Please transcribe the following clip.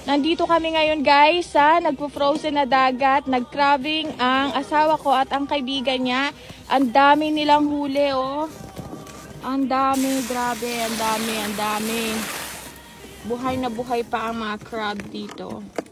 Nandito kami ngayon guys sa nagpo-frozen na dagat. Nag-crabbing ang asawa ko at ang kaibigan niya. Ang dami nilang huli oh. Ang dami, grabe, ang dami. Buhay na buhay pa ang mga crab dito.